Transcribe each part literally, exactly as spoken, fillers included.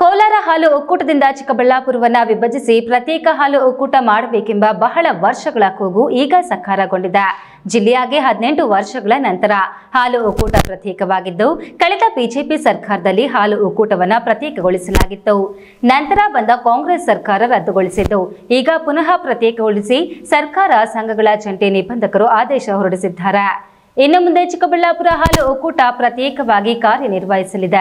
ಕೋಲಾರ ಹಾಲು ಒಕ್ಕೂಟದಿಂದ ಚಿಕ್ಕಬಳ್ಳಾಪುರವನ್ನ ವಿಭಜಿಸಿ ಪ್ರತ್ಯೇಕ ಹಾಲು ಒಕ್ಕೂಟ ಮಾಡಬೇಕೆಂಬ ಬಹಳ ವರ್ಷಗಳ ಕೂಗು ಈಗ ಸಾಕಾರಗೊಂಡಿದೆ. ಜಿಲ್ಲೆಯಾಗಿ ಹದಿನೆಂಟು ವರ್ಷಗಳ ನಂತರ ಹಾಲು ಒಕ್ಕೂಟ ಪ್ರತ್ಯೇಕವಾಗಿದ್ದು, ಕಳೆದ ಬಿಜೆಪಿ ಸರ್ಕಾರದಲ್ಲಿ ಹಾಲು ಒಕ್ಕೂಟವನ್ನ ಪ್ರತ್ಯೇಕಗೊಳಿಸಲಾಗಿತ್ತು. ನಂತರ ಬಂದ ಕಾಂಗ್ರೆಸ್ ಸರ್ಕಾರ ರದ್ದುಗೊಳಿಸಿದ್ದು, ಈಗ ಪುನಃ ಪ್ರತ್ಯೇಕಗೊಳಿಸಿ ಸರ್ಕಾರ ಸಂಘಗಳ ಜಂಟಿ ನಿಬಂಧಕರು ಆದೇಶ ಹೊರಡಿಸಿದ್ದಾರೆ. ಇನ್ನು ಮುಂದೆ ಚಿಕ್ಕಬಳ್ಳಾಪುರ ಹಾಲು ಒಕ್ಕೂಟ ಪ್ರತ್ಯೇಕವಾಗಿ ಕಾರ್ಯನಿರ್ವಹಿಸಲಿದೆ.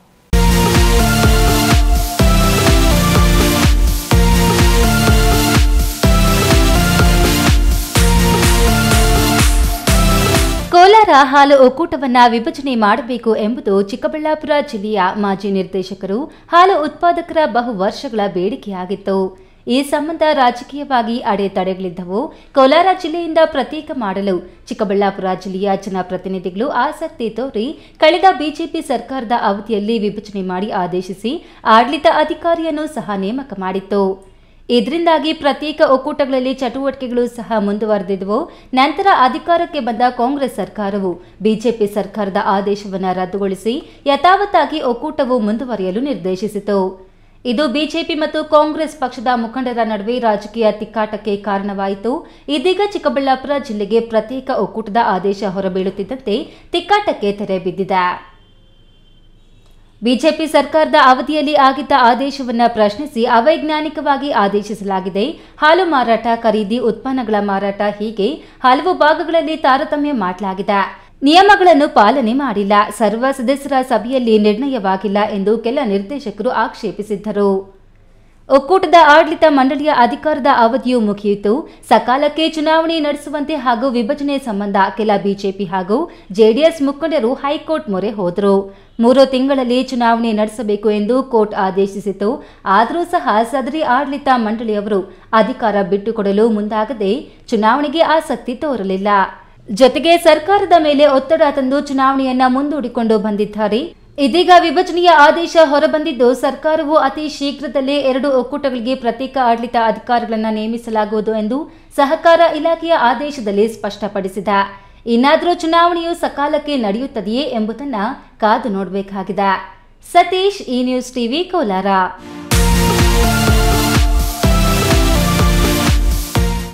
ಕೋಲಾರ ಹಾಲು ಒಕ್ಕೂಟವನ್ನ ವಿಭಜನೆ ಮಾಡಬೇಕು ಎಂಬುದು ಚಿಕ್ಕಬಳ್ಳಾಪುರ ಜಿಲ್ಲೆಯ ಮಾಜಿ ನಿರ್ದೇಶಕರು, ಹಾಲು ಉತ್ಪಾದಕರ ಬಹು ವರ್ಷಗಳ ಬೇಡಿಕೆಯಾಗಿತ್ತು. ಈ ಸಂಬಂಧ ರಾಜಕೀಯವಾಗಿ ಅಡೆತಡೆಗಳಿದ್ದವು. ಕೋಲಾರ ಜಿಲ್ಲೆಯಿಂದ ಪ್ರತ್ಯೇಕ ಮಾಡಲು ಚಿಕ್ಕಬಳ್ಳಾಪುರ ಜಿಲ್ಲೆಯ ಜನಪ್ರತಿನಿಧಿಗಳು ಆಸಕ್ತಿ ತೋರಿ ಕಳೆದ ಬಿಜೆಪಿ ಸರ್ಕಾರದ ಅವಧಿಯಲ್ಲಿ ವಿಭಜನೆ ಮಾಡಿ ಆದೇಶಿಸಿ ಆಡಳಿತ ಅಧಿಕಾರಿಯನ್ನು ಸಹ ನೇಮಕ ಮಾಡಿತ್ತು. ಇದರಿಂದಾಗಿ ಪ್ರತ್ಯೇಕ ಒಕ್ಕೂಟಗಳಲ್ಲಿ ಚಟುವಟಿಕೆಗಳು ಸಹ ಮುಂದುವರೆದಿದ್ದವು. ನಂತರ ಅಧಿಕಾರಕ್ಕೆ ಬಂದ ಕಾಂಗ್ರೆಸ್ ಸರ್ಕಾರವು ಬಿಜೆಪಿ ಸರ್ಕಾರದ ಆದೇಶವನ್ನು ರದ್ದುಗೊಳಿಸಿ ಯಥಾವತ್ತಾಗಿ ಒಕ್ಕೂಟವು ಮುಂದುವರಿಯಲು ನಿರ್ದೇಶಿಸಿತು. ಇದು ಬಿಜೆಪಿ ಮತ್ತು ಕಾಂಗ್ರೆಸ್ ಪಕ್ಷದ ಮುಖಂಡರ ನಡುವೆ ರಾಜಕೀಯ ತಿಕ್ಕಾಟಕ್ಕೆ ಕಾರಣವಾಯಿತು. ಇದೀಗ ಚಿಕ್ಕಬಳ್ಳಾಪುರ ಜಿಲ್ಲೆಗೆ ಪ್ರತ್ಯೇಕ ಒಕ್ಕೂಟದ ಆದೇಶ ಹೊರಬೀಳುತ್ತಿದ್ದಂತೆ ತಿಕ್ಕಾಟಕ್ಕೆ ತೆರೆ ಬಿದ್ದಿದೆ. ಬಿಜೆಪಿ ಸರ್ಕಾರದ ಅವಧಿಯಲ್ಲಿ ಆಗಿದ್ದ ಆದೇಶವನ್ನು ಪ್ರಶ್ನಿಸಿ ಅವೈಜ್ಞಾನಿಕವಾಗಿ ಆದೇಶಿಸಲಾಗಿದೆ. ಹಾಲು ಮಾರಾಟ, ಖರೀದಿ, ಉತ್ಪನ್ನಗಳ ಮಾರಾಟ ಹೀಗೆ ಹಲವು ಭಾಗಗಳಲ್ಲಿ ತಾರತಮ್ಯ ಮಾಡಲಾಗಿದೆ. ನಿಯಮಗಳನ್ನು ಪಾಲನೆ ಮಾಡಿಲ್ಲ, ಸರ್ವ ಸದಸ್ಯರ ಸಭೆಯಲ್ಲಿ ನಿರ್ಣಯವಾಗಿಲ್ಲ ಎಂದು ಕೆಲ ನಿರ್ದೇಶಕರು ಆಕ್ಷೇಪಿಸಿದ್ದರು. ಒಕ್ಕೂಟದ ಆಡಳಿತ ಮಂಡಳಿಯ ಅಧಿಕಾರದ ಅವಧಿಯು ಮುಗಿಯಿತು. ಸಕಾಲಕ್ಕೆ ಚುನಾವಣೆ ನಡೆಸುವಂತೆ ಹಾಗೂ ವಿಭಜನೆ ಸಂಬಂಧ ಕೆಲ ಬಿಜೆಪಿ ಹಾಗೂ ಜೆಡಿಎಸ್ ಮುಖಂಡರು ಹೈಕೋರ್ಟ್ ಮೊರೆ ಹೋದರು. ಮೂರು ತಿಂಗಳಲ್ಲಿ ಚುನಾವಣೆ ನಡೆಸಬೇಕು ಎಂದು ಕೋರ್ಟ್ ಆದೇಶಿಸಿತು. ಆದರೂ ಸಹ ಸದರಿ ಆಡಳಿತ ಮಂಡಳಿಯವರು ಅಧಿಕಾರ ಬಿಟ್ಟುಕೊಡಲು ಮುಂದಾಗದೆ ಚುನಾವಣೆಗೆ ಆಸಕ್ತಿ ತೋರಲಿಲ್ಲ. ಜೊತೆಗೆ ಸರ್ಕಾರದ ಮೇಲೆ ಒತ್ತಡ ತಂದು ಚುನಾವಣೆಯನ್ನ ಮುಂದೂಡಿಕೊಂಡು ಬಂದಿದ್ದಾರೆ. ಇದೀಗ ವಿಭಜನೆಯ ಆದೇಶ ಹೊರಬಂದಿದ್ದು, ಸರ್ಕಾರವು ಅತಿ ಶೀಘ್ರದಲ್ಲೇ ಎರಡು ಒಕ್ಕೂಟಗಳಿಗೆ ಪ್ರತ್ಯೇಕ ಆಡಳಿತ ಅಧಿಕಾರಿಗಳನ್ನು ನೇಮಿಸಲಾಗುವುದು ಎಂದು ಸಹಕಾರ ಇಲಾಖೆಯ ಆದೇಶದಲ್ಲಿ ಸ್ಪಷ್ಟಪಡಿಸಿದೆ. ಇನ್ನಾದರೂ ಚುನಾವಣೆಯು ಸಕಾಲಕ್ಕೆ ನಡೆಯುತ್ತದೆಯೇ ಎಂಬುದನ್ನು ಕಾದು ನೋಡಬೇಕಾಗಿದೆ. ಸತೀಶ್, ಈ ನ್ಯೂಸ್ ಟಿವಿ, ಕೋಲಾರ.